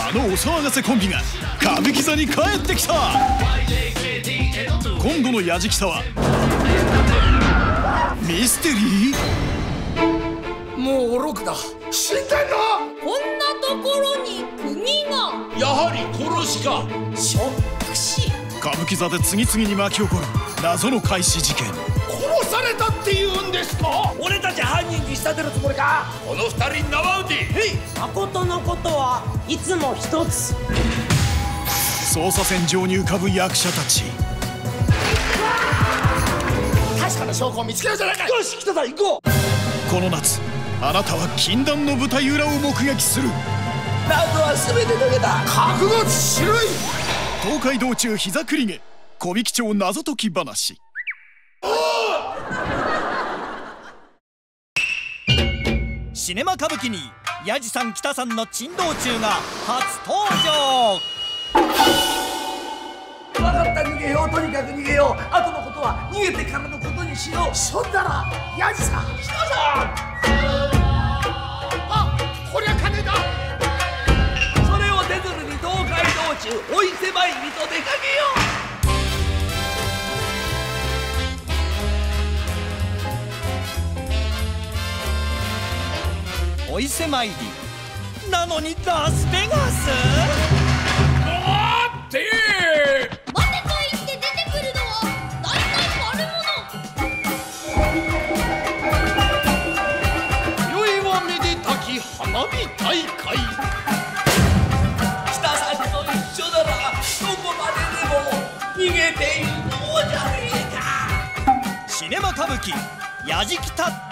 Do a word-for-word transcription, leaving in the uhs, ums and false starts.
あのお騒がせコンビが歌舞伎座に帰ってきた。今度のやじきさはミステリー。 もう愚かだ。死んでんの？ こんなところに釘が。 やはり殺しか。 ショック死。 歌舞伎座で次々に巻き起こる謎の開始事件。 殺されたって言うんですか？俺たち犯人に仕立てるつもりか？この二人に縄打て。へい。 誠のことはいつも一つ。 捜査線上に浮かぶ役者たち。 確かな証拠を見つけようじゃないか。よし、北さん行こう。 この夏あなたは禁断の舞台裏を目撃する。 謎は全て解けた。覚悟しろい。 東海道中膝栗毛小引町謎解き話。 シネマ歌舞伎にヤジさん北さんの珍道中が初登場。 分かった、逃げよう。とにかく逃げよう。後のことは逃げてからのことにしよう。そんならヤジさん、北さん。あ、こりゃ金だ。それを出ずるに東海道中お伊勢参りと出かけよお伊勢参りなのにラスベガス。 待って。 待てと言って出てくるのは大体悪者。 良いはめでたき花火大会。北さんと一緒ならどこまででも逃げていこうじゃねえか。 シネマ歌舞伎やじきた